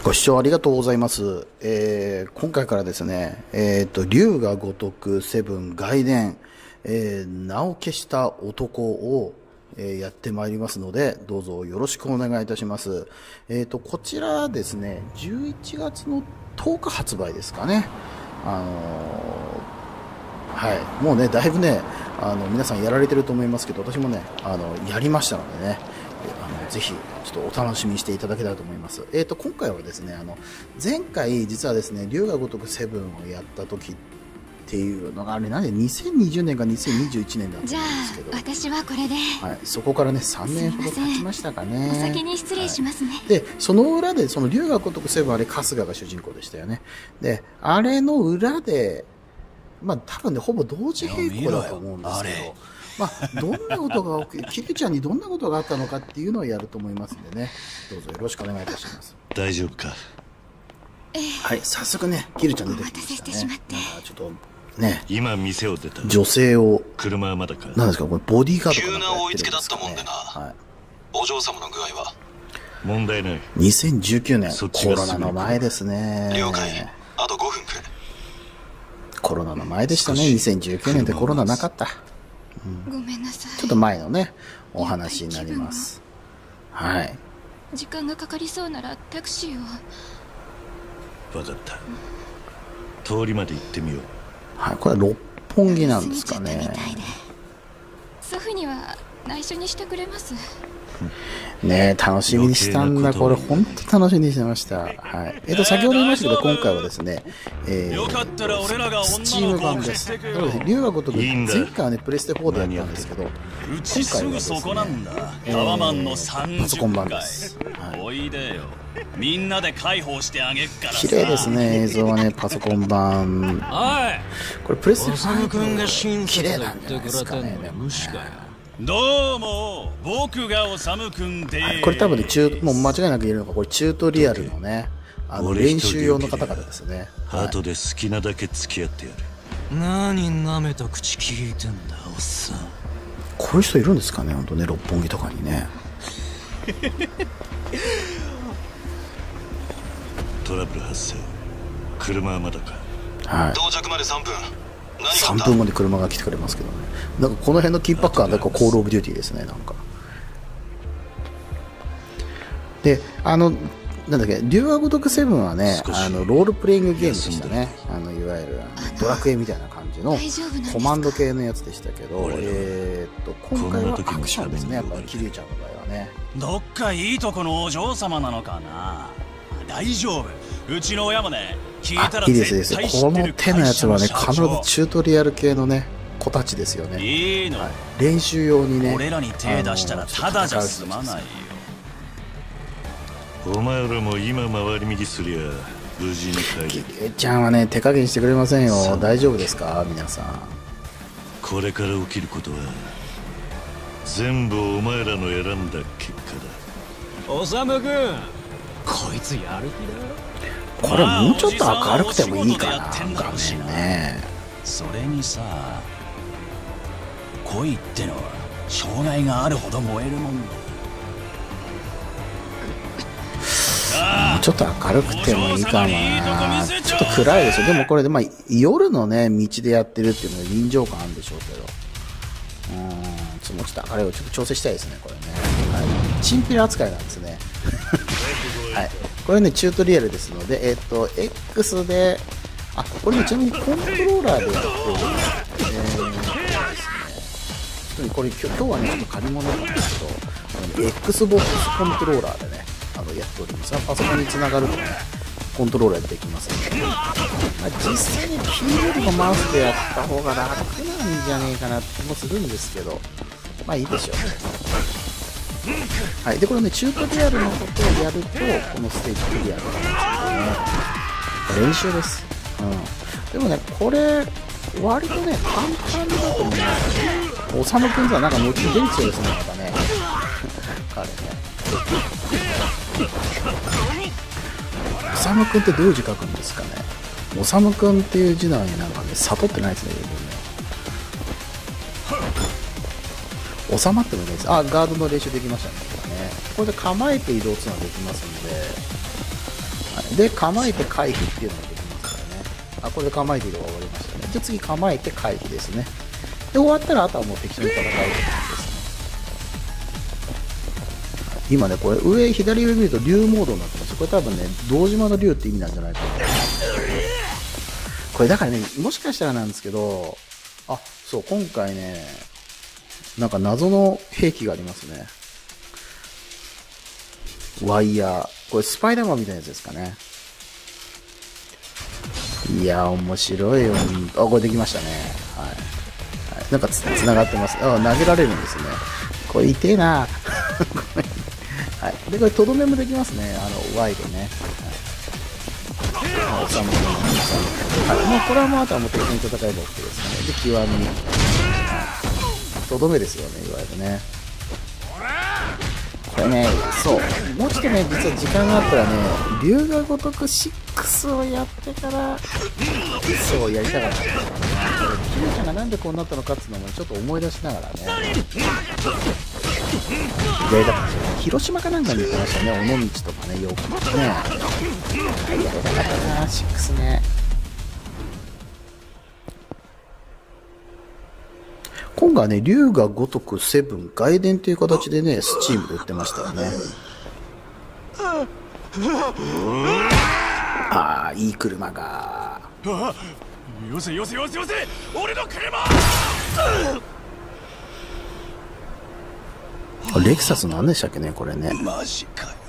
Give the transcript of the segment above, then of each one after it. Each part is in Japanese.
ご視聴ありがとうございます。今回からですね、龍が如くセブン外伝、名を消した男を、やってまいりますので、どうぞよろしくお願いいたします。こちらですね、11月の10日発売ですかね。はい、もうね、だいぶね、皆さんやられてると思いますけど、私もね、やりましたのでね、ぜひ、ちょっとお楽しみにしていただけたらと思います。今回はですね、前回、実はですね、龍が如くセブンをやった時っていうのが、あれ、なんで2020年か2021年だったんですけど、 じゃあ、私はこれで。 はい、そこからね、3年ほど経ちましたかね。 お先に失礼しますね。はい、 で、その裏で、その龍が如くセブン、あれ、春日が主人公でしたよね。で、あれの裏で、まあ、多分ね、ほぼ同時並行だと思うんですけど、まあ、どんなことが起き、キリちゃんにどんなことがあったのかっていうのをやると思いますんでね、どうぞよろしくお願いいたします。 大丈夫か。 はい、早速ね、キリちゃん出てきましたね。なんかちょっとね、 今店を出た。 女性を、 車はまだか。 なんですか、これボディーガードか急なんかやな追いつけだってるんですかね。 ったもんでな。 はい。 お嬢様の具合は問題ない。 2019年、 そっちがコロナの前ですね。 了解。あと5分くらい。 コロナの前でしたね。2019年ってコロナなかった。 ごめんなさい。 ちょっと前のね、お話になります。はい。 時間がかかりそうならタクシーを。 分かった。通りまで行ってみよう。 はい、これは六本木なんですかね。 過ぎちゃったみたいで。祖父には内緒にしてくれます。 ねえ、楽しみにしたんだ。これ本当楽しみにしてました。はい。先ほど言いましたけど、今回はですね、スチーム版です。なので、龍が如く、前回はね、プレステ4でやったんですけど、今回はですね、パソコン版です。はい、 おいでよ。みんなで解放してあげっからさ。 綺麗ですね、映像はね、パソコン版。これプレステ4綺麗なんじゃないですかね。 どうも、僕がおさむくんで、 これ多分ね、もう間違いなく言えるのが、これチュートリアルのね、練習用の方々ですね。 後で好きなだけ付き合ってやる。 何舐めた口聞いてんだ、おっさん。 こういう人いるんですかね、本当ね、六本木とかにね。 トラブル発生。車はまだか。 はい。 到着まで3分。 3分後に車が来てくれますけどね。なんかこの辺の緊迫感はなんかコールオブデューティーですね、なんか。で、なんだっけ、龍が如くセブンはね、ロールプレイングゲームでしたね。いわゆるドラクエみたいな感じのコマンド系のやつでしたけど、今回はアクションですね、やっぱりキリュウちゃんの場合はね。 どっかいいとこのお嬢様なのかな。大丈夫。うちの親もね、聞いたらいいです絶対知このってる手のやつはね、必ず会社の社長。 チュートリアル系のね、子たちですよね。 いいの、 練習用にね、 俺らに手出したらただじゃ済まないよ。 お前らも今回り右すりゃ無事に帰る。 キリュウちゃんはね、手加減してくれませんよ。大丈夫ですか、皆さん。 これから起きることは全部お前らの選んだ結果だ。 おさむくん、こいつやる気だ。 これもうちょっと明るくてもいいかな、画面ね。 それにさ、恋ってのは障害があるほど燃えるもんだ。 もうちょっと明るくてもいいかな。ちょっと暗いですよ。でもこれで、まあ、夜のね、道でやってるっていうのは臨場感あるんでしょうけど。もうちょっと明るいをちょっと調整したいですね、これね。はい。チンピラ扱いなんですね。はい。これね、チュートリアルですので、X で、これね、ちなみにコントローラーでやってる、ですね。これ今日はね、ちょっと借り物なんですけど、Xbox コントローラーでね、やっております。パソコンにつながるとね、コントローラーでできますので、実際にキーボードとマウスでやった方が楽なんじゃねえかなって気もするんですけど、まあいいでしょうね。はい。で、これね、チュートリアルのことをやると、このステージクリアになるんですけどね。練習です。でもね、これ、割とね、簡単だと思います。おさむくんとはなんか後に出る強いですね、またね。彼ね。おさむくんってどういう字書くんですかね。おさむくんっていう字なのになんかね、悟ってないですね、収まってもいいです。ガードの練習できましたね。これで構えて移動するのができますので、 で構えて回避っていうのができますからね。あ、これで構えていれば終わりましたね。で次構えて回避ですね。で終わったらあとはもう適当に戦えるって感じですね。今ねこれ左上見ると竜モードになってます。これ多分ね堂島の竜って意味なんじゃないかな。これだからね、もしかしたらなんですけど、あ、そう今回ねなんか謎の兵器がありますね。ワイヤー、これスパイダーマンみたいなやつですかね。いや面白いよ。あ、これできましたね。はい、はい、なんかつながってます。あ、投げられるんですね。これ痛えなはい、でこれとどめもできますね。ワイドね。はい、収めてはい、もうこれはもうあとはもう適当に戦えば OK ですね。で極み、はい、とどめですよね、いわゆるね。これね、そうもうちょっとね実は時間があったらね龍が如く6をやってからそうやりたかったんですよね。キムちゃんがなんでこうなったのかっていうのもちょっと思い出しながらねやりたかったですよね。広島かなんかに行ってましたね。尾道とかね、よくね、はい、やりたかったな6ね。今回はね、龍が如く7外伝という形でね、スチームで売ってましたよね。ああ、いい車が。 よせよせよせよせ、俺の車。 レクサス何でしたっけね、これね。 マジかよ。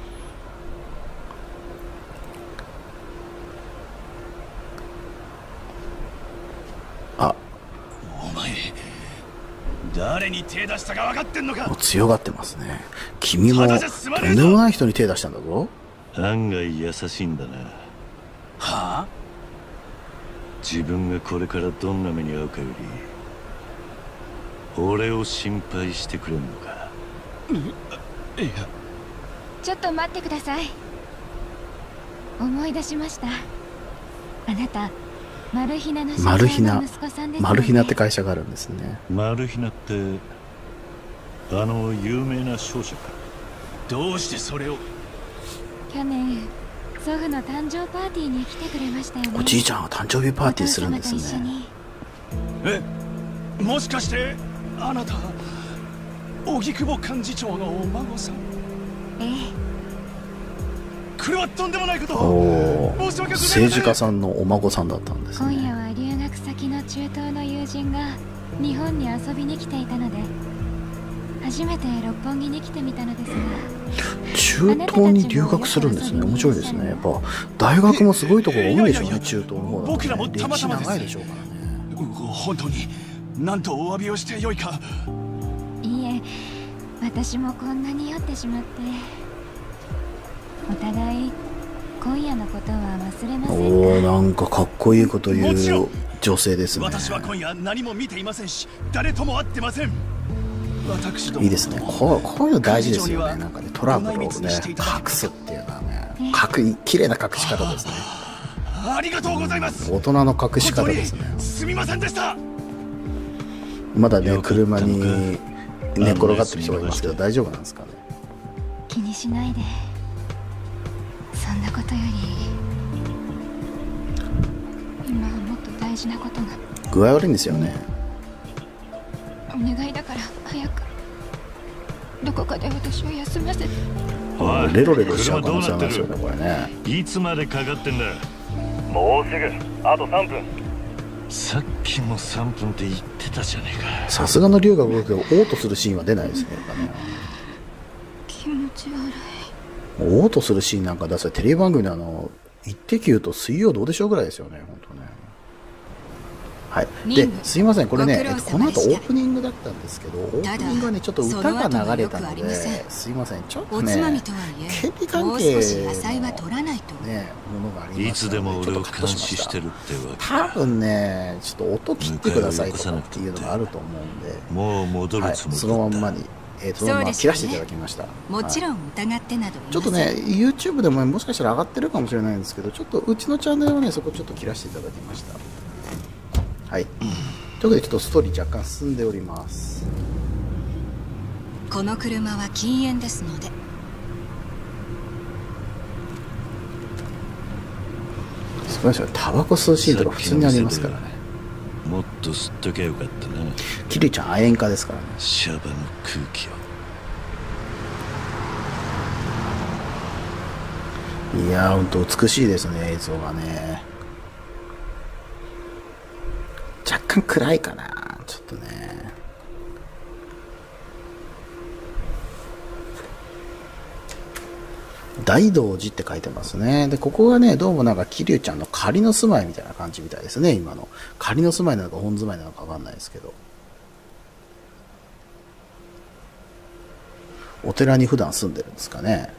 あ、 お前誰に手出したか分かってんのか。 もう強がってますね。君もとんでもない人に手出したんだぞ。 案外優しいんだな。 はあ。 自分がこれからどんな目に遭うかより俺を心配してくれんのか。 いや、 ちょっと待ってください。思い出しました。あなたマルヒナのマルヒナ、 息子さんですよね。 マルヒナって会社があるんですね。 マルヒナって有名な商社か。 どうしてそれを。 去年祖父の誕生パーティーに来てくれましたよね。 おじいちゃんは誕生日パーティーするんですね。 え、もしかしてあなた荻窪幹事長のお孫さん。 ええ、 これはとんでもないこと。 おお、 申し訳ございません。 政治家さんのお孫さんだったんです今夜ね。 は留学先の中東の友人が日本に遊びに来ていたので初めて六本木に来てみたのですが。 中東に留学するんですね。面白いですね。やっぱ大学もすごいところ多いでしょうね。中東の方だと、ね、 僕らもたまたまです。 歴史長いでしょうからね。 本当に何とお詫びをしてよいか。 いいえ、私もこんなに酔ってしまって。お互い今夜のことは忘れませんか。 おお、なんかかっこいいこと言う女性ですね。 私は今夜何も見ていませんし誰とも会ってません。私どもいいですね。こういうの大事ですよね。なんかね、トラブルをね隠すっていうのはね、綺麗な隠し方ですね。 ありがとうございます。 大人の隠し方ですね。 すみませんでした。 まだね、車に寝転がってる人がいますけど大丈夫なんですかね。 気にしないで。そんなことより今はもっと大事なことが。 具合悪いんですよね。 お願いだから早くどこかで私を休ませて。 おい、 レロレロしちゃう可能性ありますよね、これね。 いつまでかかってんだ。 もうすぐあと3分。 さっきも3分って言ってたじゃねえか。 さすがの龍が如く嘔吐するシーンは出ないですね。やっぱね、 気持ち悪い。 嘔吐するシーンなんか出せテレビ番組のイッテ Q と水曜どうでしょうぐらいですよね、本当ね。はい、ですいません、これね、この後オープニングだったんですけど、オープニングはねちょっと歌が流れたので、すいません、ちょっとね警備関係のねものがありますいつでもので、ちょ俺をっとカットしま監視ししてた。 るってわけ。 多分ね、ちょっと音切ってくださいとかっていうのがあると思うんで、 もう戻るはい、 つもりだった。 そのまんまに、そのまま切らせていただきました。 もちろん疑ってなどいません。 ちょっとね、YouTube でももしかしたら上がってるかもしれないんですけど、ちょっとうちのチャンネルはね、そこちょっと切らせていただきました。はい。ということで、ちょっとストーリー若干進んでおります。 この車は禁煙ですので。 ごめんなさい、タバコ吸うシーンとか普通にありますからね。 もっと吸っときゃよかったな。 キリュウちゃん亜鉛家ですからね。 シャバの空気を。 いやー、ほんと美しいですね、映像がね。若干暗いかな、ちょっとね。大道寺って書いてますね。で、ここがね、どうもなんかキリュウちゃんの仮の住まいみたいな感じみたいですね、今の。仮の住まいなのか本住まいなのかわかんないですけど。お寺に普段住んでるんですかね。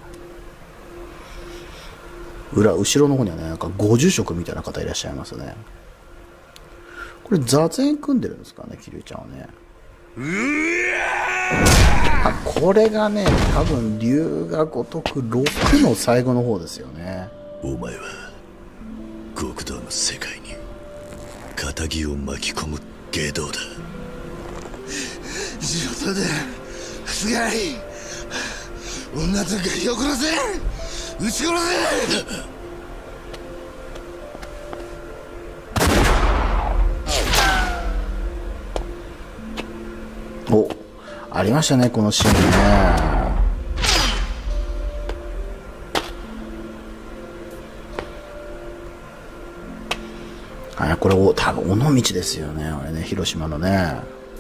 後ろの方にはね、なんかご住職みたいな方いらっしゃいますね。これ座禅組んでるんですかね、キリュウちゃんはね。あ、これがね、多分龍が如く6の最後の方ですよね。 お前は極道の世界に仇を巻き込む外道だ。 仕事で菅井女とガキを殺せ、撃ち殺せ。 お、ありましたね、このシーンね。あ、これ多分尾道ですよね、あれね、広島のね。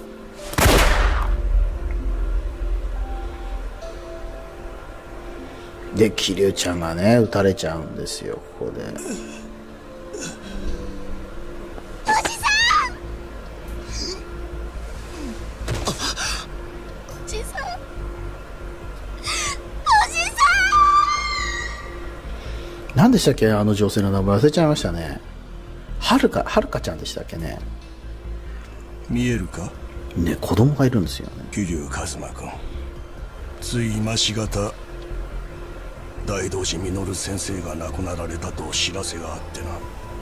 で、桐生ちゃんがね、撃たれちゃうんですよ、ここで。何でしたっけ、あの女性の名前忘れちゃいましたね。はるかちゃんでしたっけね。 見えるかね、子供がいるんですよね。 桐生一馬君、つい今しがた大道寺実先生が亡くなられたと知らせがあってな。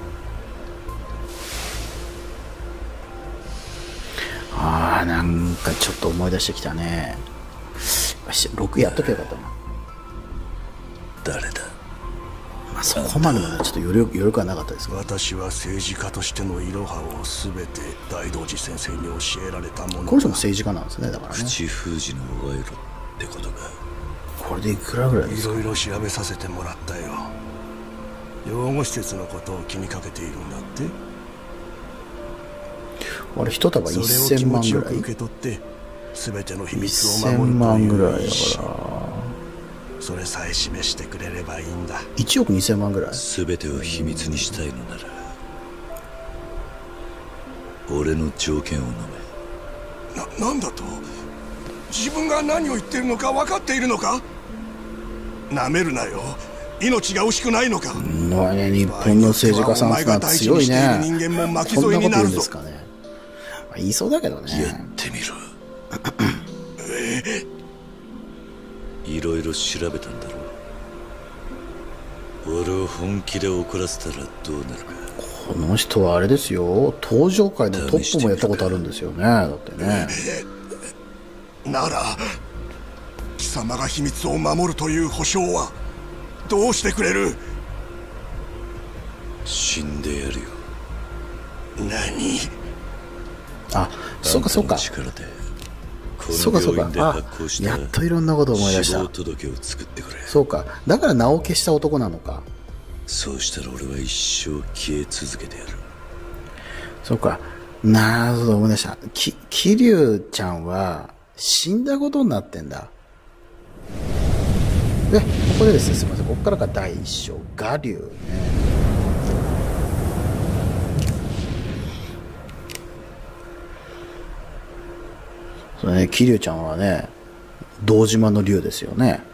ああ、なんかちょっと思い出してきたね。6やっとけばよかったな。 誰だ。 まあ、そこまでのちょっと余力はなかったですけど。 私は政治家としてのいろはを全て大道寺先生に教えられたものだ。 この人も政治家なんですね、だからね。 口封じの賄賂ってことか。 これでいくらぐらいですか。 いろいろ調べさせてもらったよ。養護施設のことを気にかけているんだって。 あれ一束1000万ぐらい。 受け取って全ての秘密を 1000 守ると万ぐらいいう意だから。 それさえ示してくれればいいんだ。 1億2000万ぐらい。 全てを秘密にしたいのなら俺の条件を飲め。 なんだと。自分が何を言っているのか分かっているのか。なめるなよ。命が惜しくないのか。 ね、日本の政治家さんは強いね。こんなこと言うんですかね。まあ、言いそうだけどね。 やってみろ。いろいろ調べたんだろう。俺を本気で怒らせたらどうなるか。 この人はあれですよ、登場界のトップもやったことあるんですよね。だってね。 なら貴様が秘密を守るという保証はどうしてくれる。 死んでやるよ。 何。 あ、そうかそうか。そうかそうか。あ、やっといろんなことを思い出した。 死亡届を作ってくれ。 そうか。だから名を消した男なのか。 そうしたら俺は一生消え続けてやる。そうか。なるほど、思い出した。桐生ちゃんは死んだことになってんだ。で、ここでですね、すみません。ここからが第一章。我流ね。それね、桐生ちゃんはね、堂島の竜ですよね。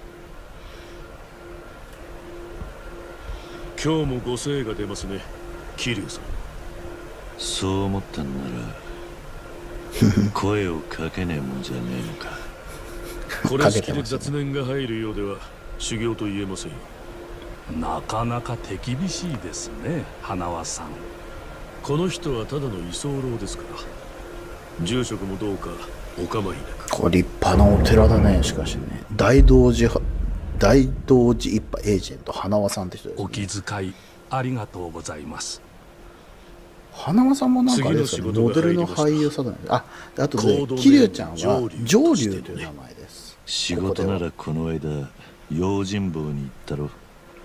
今日もご精が出ますね、桐生さん。 そう思ったんなら声をかけねえもんじゃねえのか。 これ式で雑念が入るようでは修行と言えませんよ。なかなか手厳しいですね、花輪さん。この人はただの居候ですから、住職もどうかお構いなく。 これ立派なお寺だね。しかしね、大道寺一派エージェント花輪さんって人ですね。 お気遣いありがとうございます。 花輪さんもなんかあれですかね、モデルの俳優さんなんで、あとで桐生ちゃんは上流という名前です。 仕事ならこの間用心棒に行ったろ。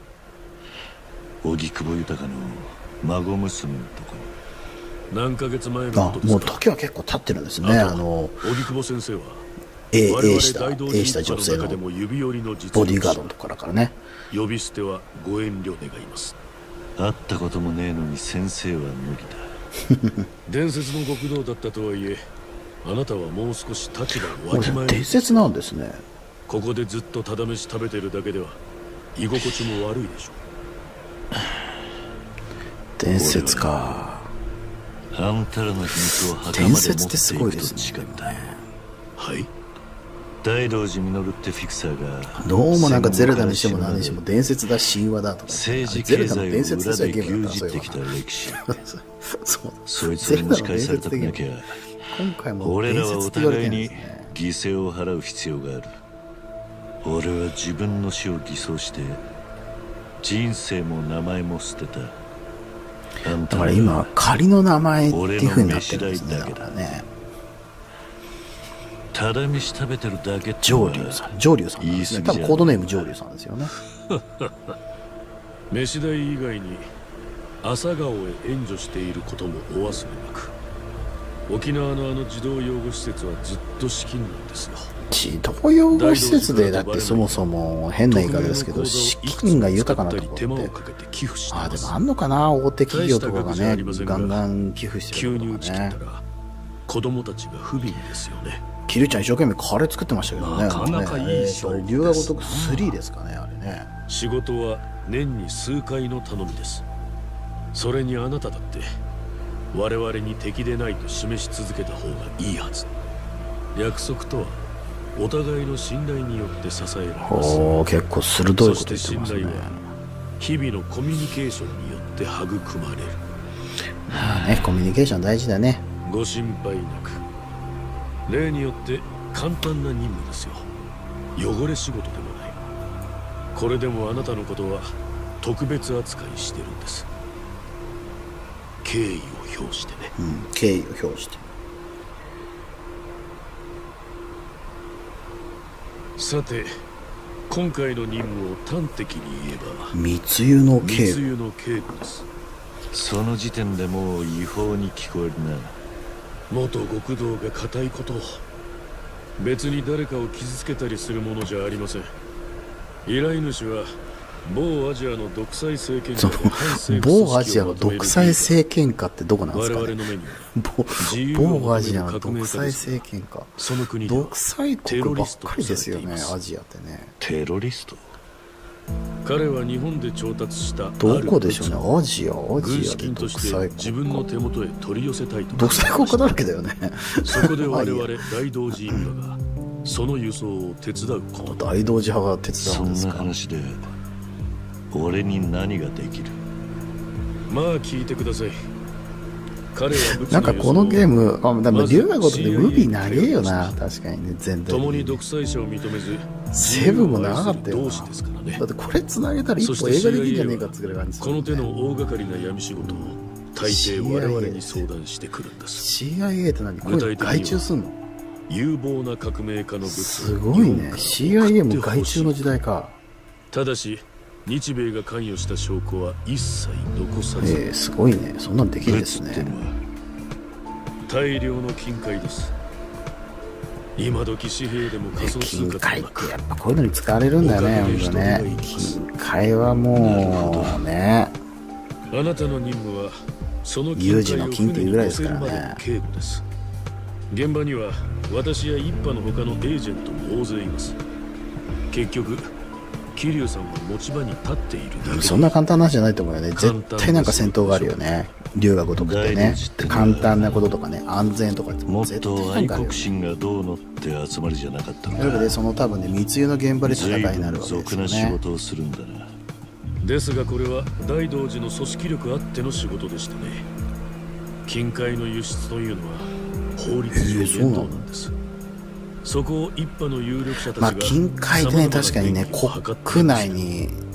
荻窪豊の孫娘のとこに。何ヶ月前のことですか。 もう時は結構経ってるんですね。 荻窪先生は A した女性のボディーガードのところからね。 呼び捨てはご遠慮願います。 会ったこともねえのに先生は無理だ。 伝説の極道だったとはいえ、あなたはもう少し立場をわきまえ。 伝説なんですね。 ここでずっとただ飯食べてるだけでは居心地も悪いでしょう。 伝説か。 あんたらの秘密を墓まで持っていくと誓った。 はい。 大道寺実ってフィクサーがどうもなんかゼルダにしても何にしても伝説だ神話だとか、 政治経済を裏で牛耳ってきた歴史。そいつを蒸し返されたくなきゃ俺らはお互いに犠牲を払う必要がある。俺は自分の死を偽装して人生も名前も捨てた。 だから今仮の名前っていう風になってるんですね。だからね、 ただ飯食べてるだけって上流さんなんですね。多分コードネーム上流さんですよね。 飯代以外に朝顔へ援助していることもお忘れなく。沖縄のあの児童養護施設はずっと資金なんですよ。 児童養護施設でだってそもそも変な言い方ですけど資金が豊かなところってでもあんのかな。大手企業とかがねガンガン寄付してるとかね。 子供たちが不憫ですよね。 キルちゃん一生懸命カレー作ってましたけどね。 なかなかいい仕事です。 龍が如く3ですかね、あれね。 仕事は年に数回の頼みです。それにあなただって我々に敵でないと示し続けた方がいいはず。約束とはお互いの信頼によって支えられます。 結構鋭いこと言ってますね。 そして信頼は日々のコミュニケーションによって育まれる。 コミュニケーション大事だね。 ご心配なく。例によって簡単な任務ですよ。汚れ仕事でもない。これでもあなたのことは特別扱いしてるんです。敬意を表してね。 敬意を表して。 さて今回の任務を端的に言えば密輸の警護。 密輸の警護です。 その時点でもう違法に聞こえるな。 元極道が固いことを。別に誰かを傷つけたりするものじゃありません。依頼主は某アジアの独裁政権下で某アジアの独裁政権下ってどこなんですかね。 我々の目には某アジアの独裁政権下。 その国で独裁国ばっかりですよね、アジアってね。 テロリスト。 彼は日本で調達したどこでしょうね。アジアで独裁国家。 自分の手元へ取り寄せたいと。 独裁国家だらけだよね。 そこで我々大同寺一派がその輸送を手伝うこと。 大同寺派が手伝うんですか。 そんな話で俺に何ができる。 まあ聞いてください。彼はなんかこのゲーム、でも龍が如くでムービー長えよな。確かにね、全体共に独裁者を認めずセブンも長かったよな。だってこれ繋げたら一歩映画できんじゃねえかってぐらい感じ。 この手の大掛かりな闇仕事を大抵我々に相談してくるんです。 CIA って何？これ外注すんの？ 有望な革命家の部すごいね。 CIA も外注の時代か。 ただし日米が関与した証拠は一切残さず。 すごいね。そんなんできるんですね。 大量の金塊です。今時紙幣でも仮想通貨金塊ってやっぱこういうのに使われるんだよね。本当ね。金塊はもうね。 あなたの任務はその有事の金っていうぐらいですからね。 警護です。現場には私や一派の他のエージェントも大勢います。結局桐生さんは持ち場に立っているだけ。 そんな簡単な話じゃないと思うよね。絶対なんか戦闘があるよね。龍が如くってね。簡単なこととかね、安全とかってもっと愛国心がどうのって集まりじゃなかったのか。 というわけでその多分ね、密輸の現場で戦いになるわけですよね。 俗な仕事をするんだな。 ですがこれは大同寺の組織力あっての仕事でしたね。金塊の輸出というのは法律上面倒なんです。そこを一派の有力者たちが金塊でね、確かにね、国内に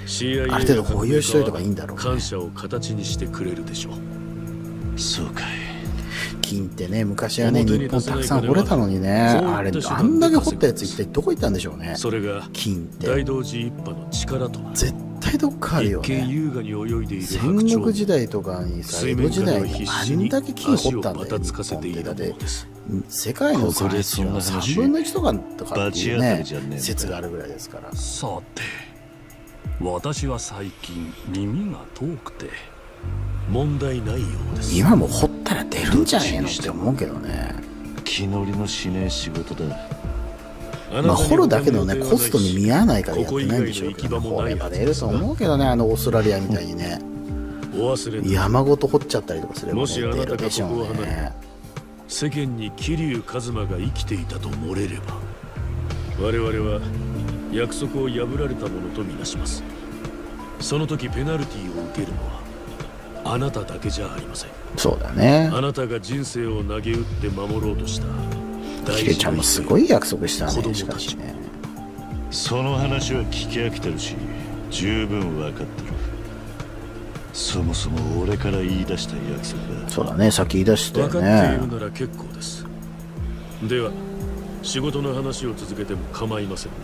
CIA ある程度保有しといた方がいいんだろうね。 感謝を形にしてくれるでしょう。 そうかい。 金ってね、昔はね、日本たくさん掘れたのにね、あれ、あんだけ掘ったやつ一体どこ行ったんでしょうね。 それが金って大同時一派の力となる。 絶対どっかあるよね。 優雅に泳いでいる戦国時代とかにさ、江戸時代にあんだけ金掘ったんだよ、日本って。だって世界の産出の3分の1とかっていうね、説があるぐらいですから。 さて、私は最近耳が遠くて問題ないようです。 今も掘ったら出るんじゃねえのって思うけどね。 気乗りのしねえ仕事だ。 まあ掘るだけのねコストに見合わないからやってないんでしょうけどね。掘れば出ると思うけどね、オーストラリアみたいにね、山ごと掘っちゃったりとかすればね、出るでしょうね。 世間に桐生一馬が生きていたと漏れれば、我々は約束を破られたものとみなします。その時ペナルティを受けるのはあなただけじゃありません。 そうだね。 あなたが人生を投げ打って守ろうとしたキレちゃんもすごい約束したね。しかしね、 その話は聞き飽きてるし、十分分かってる。そもそも俺から言い出した約束だ。 そうだね、さっき言い出したよね。 分かっているなら結構です。では仕事の話を続けても構いませんね。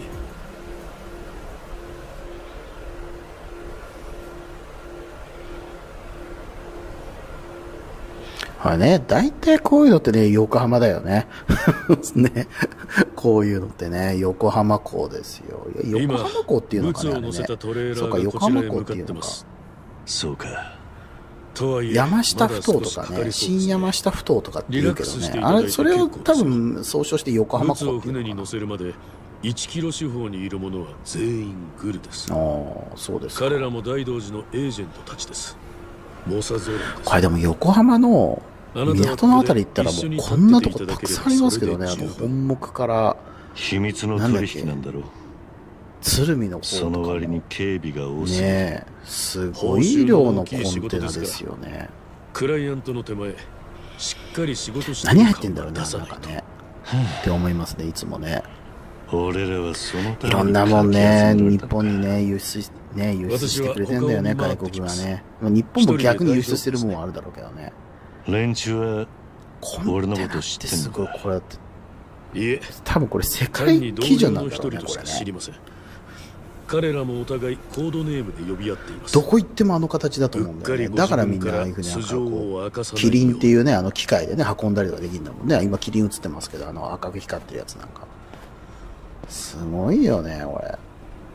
はいね、大体こういうのってね、横浜だよね。ね、こういうのってね、横浜港ですよ。横浜港っていうのかね、そうか、横浜港っていうのか。 そうか。 山下ふ頭とかね、新山下ふ頭とかって言うけどね、あれ、それを多分総称して横浜港っていうのかな。 船に乗せるまで1キロ四方にいる者は全員グルです。 ああ、そうですか。 彼らも大道寺のエージェントたちです。モサゾーランです。 これでも横浜の港のあたり行ったらもうこんなとこたくさんありますけどね、本木から秘密の取引なんだろう。 鶴見の方とかその割に警備が多すぎるね。すごい量のコンテナですよね。 クライアントの手前しっかり仕事して何入ってんだろうね、なんかねって思いますね、いつもね。 俺らはそのいろんなもんね、日本にね、輸出してくれてんだよね、外国がね。日本も逆に輸出してるもんはあるだろうけどね。 連中は俺のこと知ってんのすごい、これだって。 いえ、 多分これ世界基準なんだろうね、これね。 彼らもお互いコードネームで呼び合っています。 どこ行ってもあの形だと思うんだよね。だからみんなああいうふうにキリンっていうね、機械でね、運んだりとかできるんだもんね。今キリン映ってますけど、赤く光ってるやつなんか。すごいよね、これ。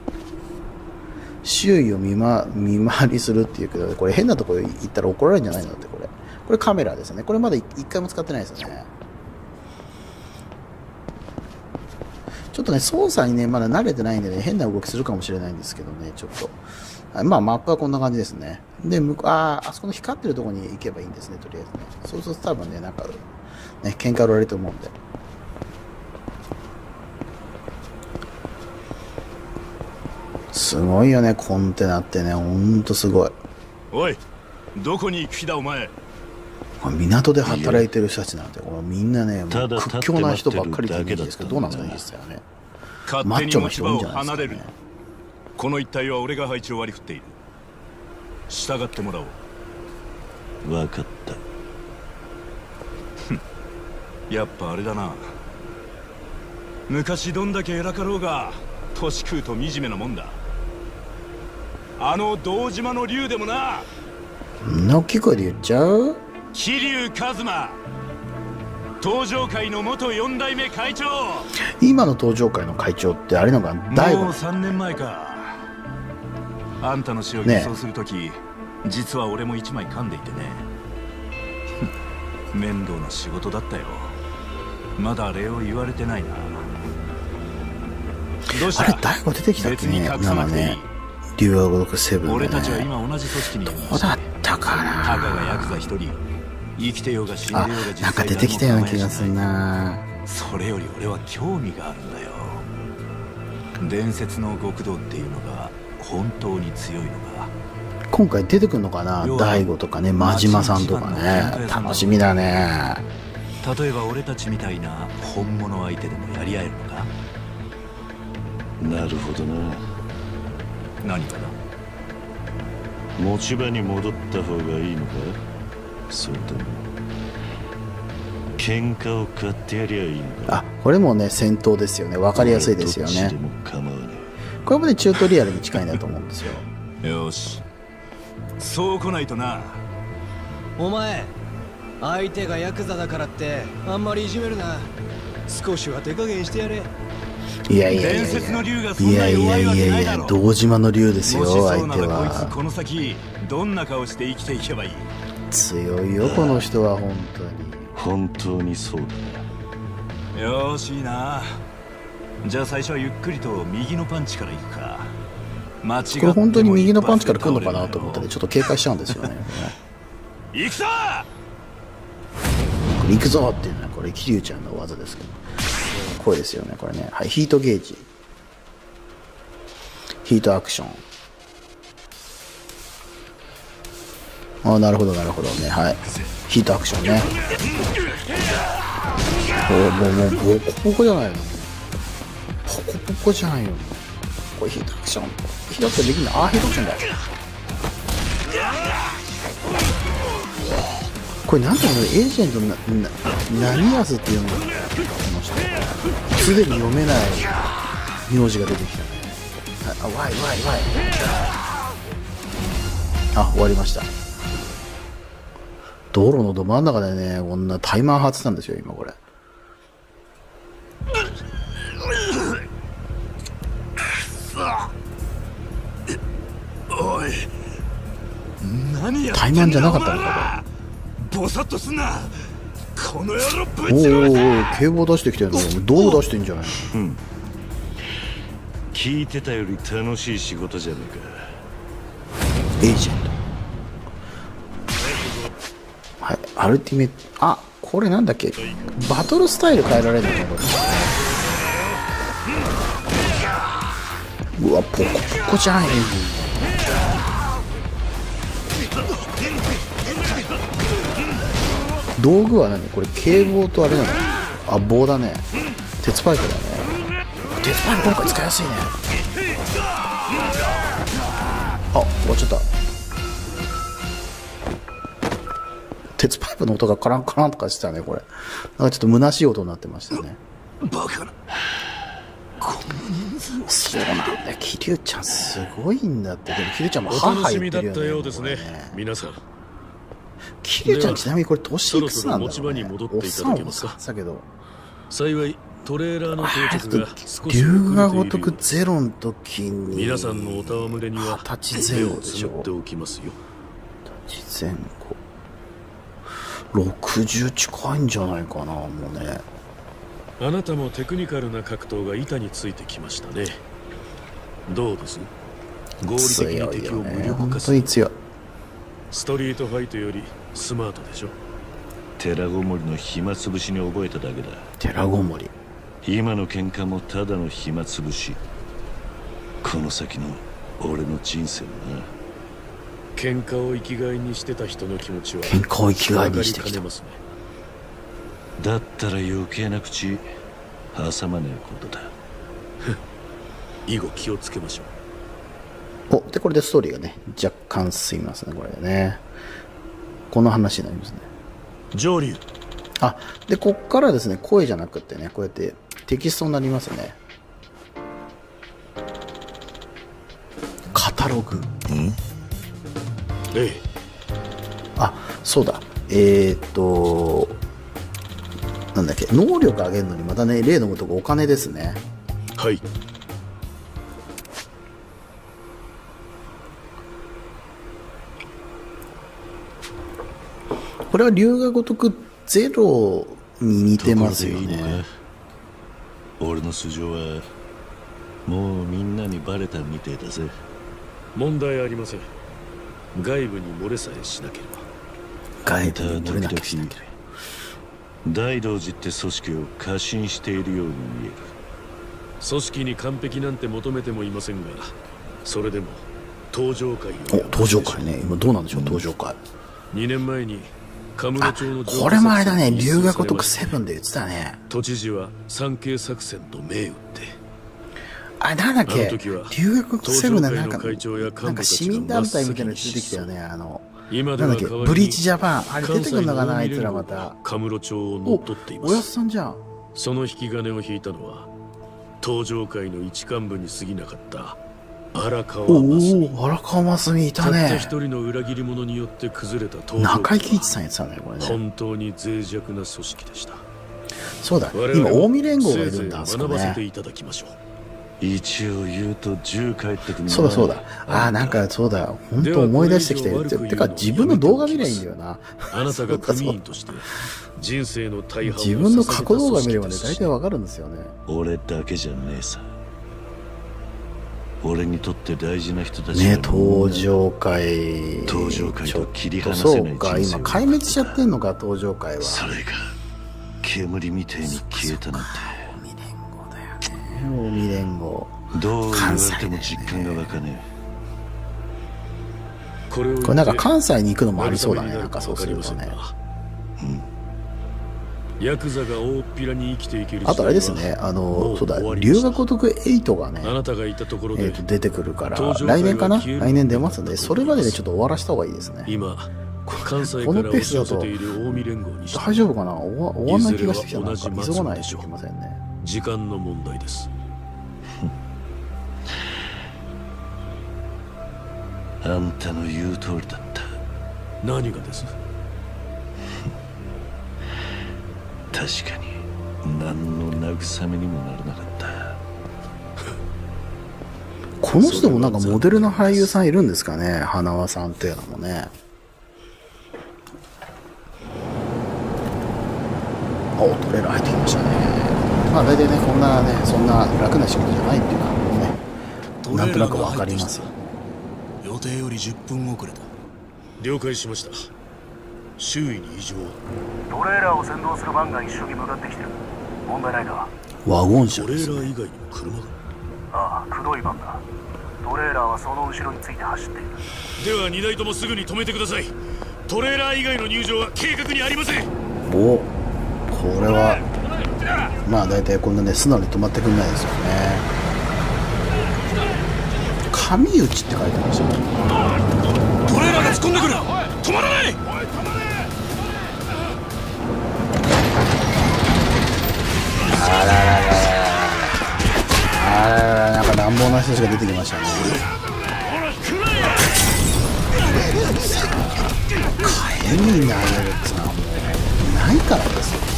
周囲を見回りするっていうけど、これ変なとこ行ったら怒られるんじゃないのって、これ。これカメラですね。これまだ一回も使ってないですよね。ちょっとね、操作にね、まだ慣れてないんでね、変な動きするかもしれないんですけどね、ちょっと。まあ、マップはこんな感じですね。で、あそこの光ってるところに行けばいいんですね、とりあえずね。そうすると多分ね、なんか、ね、喧嘩売られると思うんで。すごいよね、コンテナってね、ほんとすごい。 おい、どこに行く気だ、お前。 港で働いてる人たちなんて、これみんなね、もう屈強な人ばっかりってイメージですけど、どうなんですかね、実際はね。マッチョな人多いんじゃないですかね。 この一帯は俺が配置を割り振っている。従ってもらおう。 分かった。 やっぱあれだな。昔どんだけ偉かろうが年食うと惨めなもんだ。あの堂島の竜でもな。 そんな大きい声で言っちゃう？ 桐生一馬、東上会の元4代目会長。 今の東上会の会長ってあれのが大悟。 もう3年前か。あんたの死を偽装するとき、ね、実は俺も1枚噛んでいてね。面倒な仕事だったよ。まだ礼を言われてないな。どうした？ あれ大悟出てきたっけね。なんかね、竜王6セブンでね。 俺たちは今同じ組織にいる。 どうだったかな。 たかがヤクザ1人、生きてようが死んでようが実際なんか出てきたような気がするな。 それより俺は興味があるんだよ。伝説の極道っていうのが本当に強いのか。 今回出てくるのかな、大悟とかね、真島さんとかね。楽しみだね。 例えば俺たちみたいな本物相手でもやり合えるのか。 なるほどな。 何かな。 持ち場に戻った方がいいのか、それとも喧嘩を買ってやりゃいいのか。 あ、これもね戦闘ですよね。分かりやすいですよね。 どっちでも構わねえ。 これもねチュートリアルに近いんだと思うんですよ。 よし、そう来ないとな。 お前、相手がヤクザだからってあんまりいじめるな。少しは手加減してやれ。 いやいやいやいや伝説の竜がそんな弱いわけないだろ。 堂島の竜ですよ。 もしそう相手ならこいつはこの先どんな顔して生きていけばいい。 強いよこの人は。本当に本当にそうだ。 よーし、いいな。じゃあ最初はゆっくりと右のパンチからいくか。間違ってもこれ本当に右のパンチから来るのかなと思ってね、ちょっと警戒しちゃうんですよね。 行くぞ。 これ行くぞっていうのはこれ桐生ちゃんの技ですけど、これですよね。これね、はい、ヒートゲージ、ヒートアクション。ああ、なるほどなるほどね。はい、ヒートアクションね。もうボコボコじゃないの。ボコボコじゃないよ。これヒートアクション、ヒートアクションできるの。ああ、ヒートアクションだ。これなんだろう、エージェント何やすっていうのがこの人すでに読めない名字が出てきたね。あ、ワイ。あ、終わりました。道路のど真ん中でね、こんなタイマー張ってたんですよ今これ。 おい、何やってんだ。 タイマンじゃなかったのかボサッとすんな。この野郎ぶこれ。 ちのめ警棒出してきてるの。道路出してんじゃないの。 うん、聞いてたより楽しい仕事じゃねエージェント。はい、アルティメット。あ、これなんだっけ、バトルスタイル変えられるのかこれ。うわ、ポコポコじゃない。道具は何これ、警棒とあれなの。あ、棒だね。鉄パイプだね。鉄パイプ今回使いやすいね。あ、終わっちゃった。鉄パイプの音がカランカランとかしてたねこれ。なんかちょっと虚しい音になってましたね。 バカな。 そうなんだよ、桐生ちゃんすごいんだって。でも桐生ちゃんもお母楽しみだ言ってるよね。 ったようですね、皆さん。 桐生ちゃんちなみにこれ年いくつなんだろうね。 そろそろ持ち場に戻っていただけますか。 だけど幸いトレーラーの到着が少し龍が如くゼロの時に皆さんのお戯れには 20歳前後でしょ。 目をつむっておきますよ。 20歳前後60近いんじゃないかなもうね。 あなたもテクニカルな格闘が板についてきましたね。どうです？合理的に敵を無力化する。 本当に強い。 ストリートファイトよりスマートでしょ。 寺ごもりの暇つぶしに覚えただけだ。 寺ごもり。 今の喧嘩もただの暇つぶし。この先の俺の人生もな。 喧嘩を生きがいにしてた人の気持ちは喧嘩を生きがいにしてきた。 だったら余計な口挟まねえことだ。 以後気をつけましょう。お、でこれでストーリーがね若干進みますねこれでね。この話になりますね。 上流。 あ、でこっからですね声じゃなくってねこうやってテキストになりますね。カタログ。 ええ。 あ、そうだ。なんだっけ、能力上げるのにまたね例のごとくお金ですね。 はい。 これは龍が如くゼロに似てますよね。 俺の素性はもうみんなにバレたみてえだぜ。 問題ありません。外部に漏れさえしなければ。 外部に漏れなきゃしなければ。 大道寺って組織を過信しているように見える。 組織に完璧なんて求めてもいませんが、それでも登場会を。 お、登場会ね。今どうなんでしょう、登場会。 2年前にカムロ町のこれもあれだね、龍が如くセブンで言ってたね。 都知事は産経作戦と銘打って。 あ、なんだっけ、留学セブンでなんか市民団体みたいなの出てきたよね。なんだっけ、ブリーチジャパン。あれ出てくるのかな、あいつらまた。おやすさんじゃん。 その引き金を引いたのは、東上会の一幹部に過ぎなかった荒川真澄。 荒川真澄いたね。 たった一人の裏切り者によって崩れた東上会。 中井貴一さんやってたね、これね。 本当に脆弱な組織でした。 そうだ、今近江連合がいるんだ、あそこね。 学ばせていただきましょう。 一応言うと10帰ってくる。 そうだそうだ。ああ、なんかそうだ。本当思い出してきて。てか自分の動画見りゃいいんだよな。 あなたが組員として人生の大半を自分の過去動画見ればね、大体わかるんですよね。 俺だけじゃねえさ。俺にとって大事な人たちね、東上会と切り離せない人生。 そうか、今壊滅しちゃってんのか、東上会は。 それが煙みてえに消えたなんて。 近江連合。 どう言われても実感が湧かねえ。これなんか関西に行くのもありそうだね、なんかそうするとね。 ヤクザが大っぴらに生きていける。 あとあれですね、そうだ、留学お得8がね、出てくるから、来年かな、来年出ますんで、それまででちょっと終わらせた方がいいですね。 今関西このペースだと大丈夫かな、終わんない気がしてきたな。急がないといけませんね。 時間の問題です。 あんたの言う通りだった。 何がです？ 確かに何の慰めにもならなかった。 この人もなんかモデルの俳優さんいるんですかね、花輪さんっていうのもね。お、トレーラー入ってきましたね。まあ大体ね、こんなね、そんな楽な仕事じゃないっていうのはね、なんとなくわかりますよ。 予定より10分遅れた。 了解しました。周囲に異常。 トレーラーを先導するバンが一緒に向かってきてる。問題ないか。 ワゴン車ですね。 トレーラー以外にも車が。 ああ、黒いバンだ。トレーラーはその後ろについて走っている。 では2台ともすぐに止めてください。トレーラー以外の入場は計画にありません。 お、これはまあ大体こんなね、素直に止まってくんないですよね。神内って書いてましたね。 トレーラーが突っ込んでくる。止まらない。 あらら、なんか乱暴な人たちが出てきましたね。火炎に投げるってのはもうないからですよ。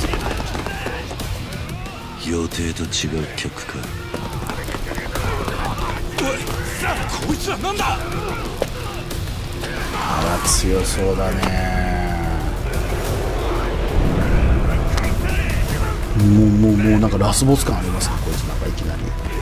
予定と違う曲か。 こいつらなんだ。 あら強そうだね。もうなんかラスボス感ありますね、こいつ。なんかいきなり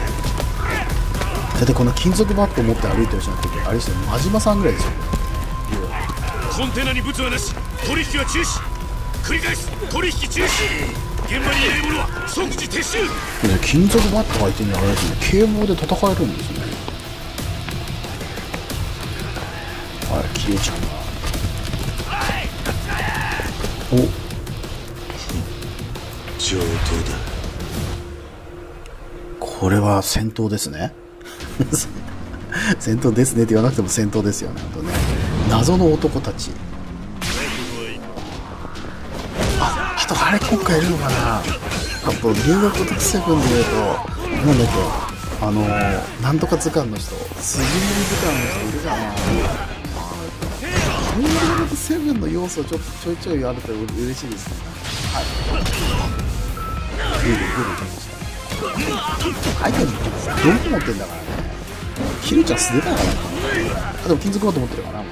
だってこの金属バットを持って歩いてる人なんてあれですよ、真島さんぐらいですよ。 コンテナに物はなし、取引は中止。繰り返す、取引中止。現場にいない者は即時撤収。 金属バット相手にあれですね、警棒で戦えるんですね。あれ消えちゃうな。お、 上等だ。 これは戦闘ですね。戦闘ですねって言わなくても戦闘ですよね。本当ね、謎の男たち。あとあれ今回いるのかな。あと留学特セブンで言うとなんだっけ、なんとか図鑑の人、杉森図鑑の人いるかな。留学セブンの要素ちょっとちょいあると嬉しいですね。はい。グー出ました。相手に4個持ってんだからね。キルちゃん素手だからな。あ、でも金属バット持ってるかな。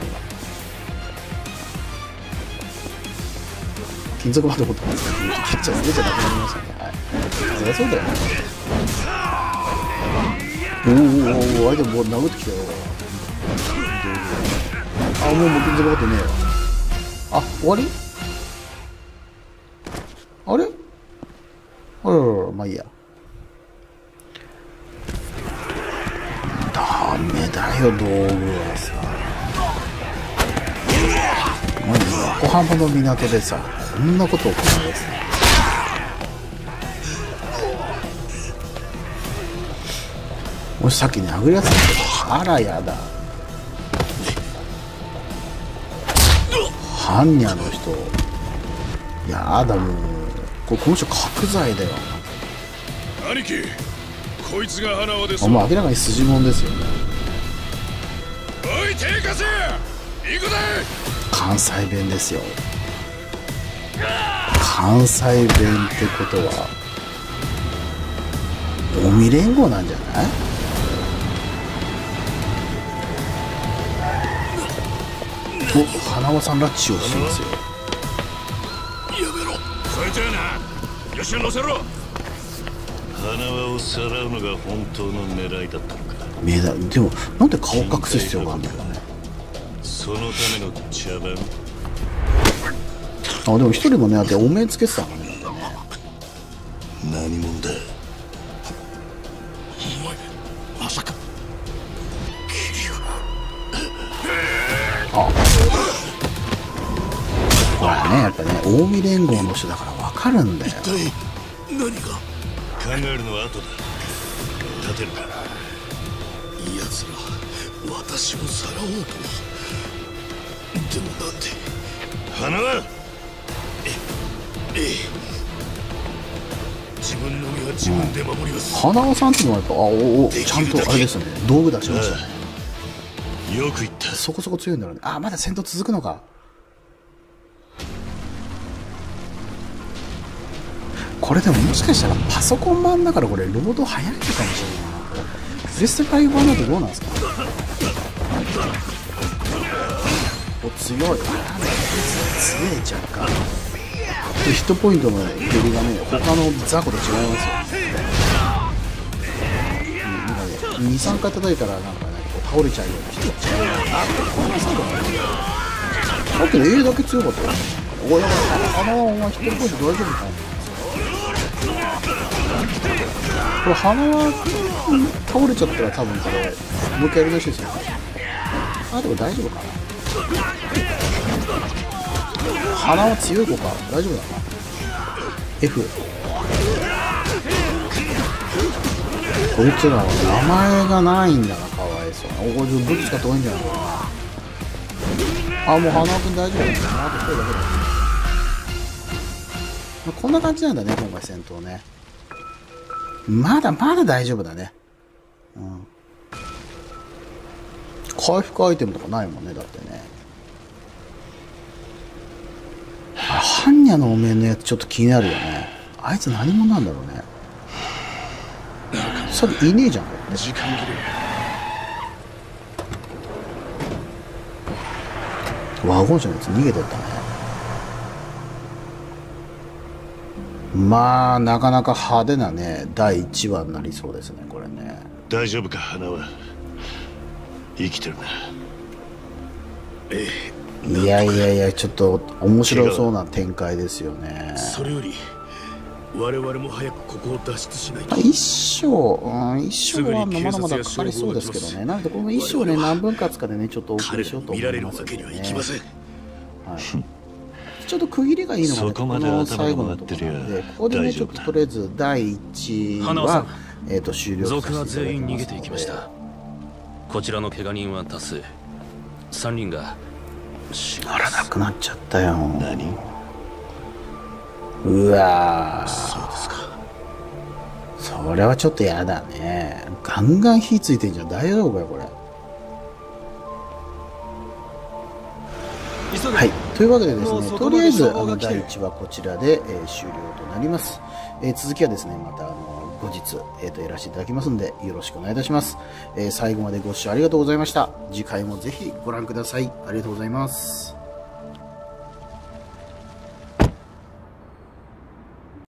金属バット持ってますから、キルちゃん素手じゃなくなりましたね。はい。そりゃそうだよね。お、相手も殴ってきたよ。あ、もう金属バットねえよ。あ、終わり？あれ？まあいいや。ダメだよ、道具はさ。マジで横浜の港でさ、こんなことを考えてさ。 もしさっきね殴りやすいけど、あらやだ。般若の人やだ。もうこの人角材だよ。 兄貴、こいつが花輪です。 もう明らかに筋もんですよね。 おい、手貸せ、行くぜ。 関西弁ですよ。関西弁ってことは近江連合なんじゃない？お、花輪さん拉致をしますよ。 やめろ。そいつやな。よし、乗せろ。 花輪をさらうのが本当の狙いだったのか。 でもなんで顔隠す必要があるんだろうね。 そのための茶番。 あ、でも一人もね、だってお面つけてたのね。 何者だ。 お前まさか。 あ、ほらね、やっぱね、近江連合の人だから分かるんだよ。 一体何が。 考えるのは後だ。立てるか。 奴ら私をさらおうとは。でもなんで。 花輪。 自分の身は自分で守ります。 花輪さんっていうのはやっぱちゃんとあれですよね、道具出しましたね。 よく言った。 そこそこ強いんだろうね。あ、まだ戦闘続くのか。これでももしかしたらパソコン版だからこれロード早いのかもしれないな。プレステ5版だとどうなんですか。お、強い。強い。若干ヒットポイントの減りがね、他の雑魚と違いますよ。なんかね、2、3回叩いたらなんかね、こう倒れちゃうような人が違う。あ、これはそうだね。だって A だけ強かったよ。おい、だからお前ヒットポイント大丈夫かな。これ鼻は倒れちゃったら多分これもう一回やり直しですよね。あ、でも大丈夫かな。鼻は強い子か、大丈夫だな。F。こいつらは名前がないんだな、かわいそうな。お、これ武器使った方がいいんじゃないかな。あ、もう花輪君大丈夫だな。あと1人だけだ。こんな感じなんだね、今回戦闘ね。まだまだ大丈夫だね。うん。回復アイテムとかないもんね、だってね。般若のお面のやつちょっと気になるよね。あいつ何者なんだろうね。さっきいねえじゃん。 時間切れ。ワゴン車のやつ逃げてったね。まあなかなか派手なね第1話になりそうですね、これね。 大丈夫か、花輪。生きてるな。 いやいやいや、ちょっと面白そうな展開ですよね。 それより我々も早くここを脱出しないと。 一章はまだまだかかりそうですけどね。なのでこの一章ね、何分割かでねちょっとお送りしようと思いますのでね。はい。ちょっと区切りがいいのがね、この最後のところなので、ここでねちょっととりあえず第1話終了族は全員逃げていきました。こちらの怪我人は多数。3人があら、なくなっちゃったよ。何？うわー、そうですか。それはちょっとやだね。ガンガン火ついてんじゃん。大丈夫かよこれ。はい、というわけでですね、とりあえず第1話こちらで、終了となります。続きはですね、また後日、やらせていただきますのでよろしくお願いいたします。最後までご視聴ありがとうございました。次回もぜひご覧ください。ありがとうございます。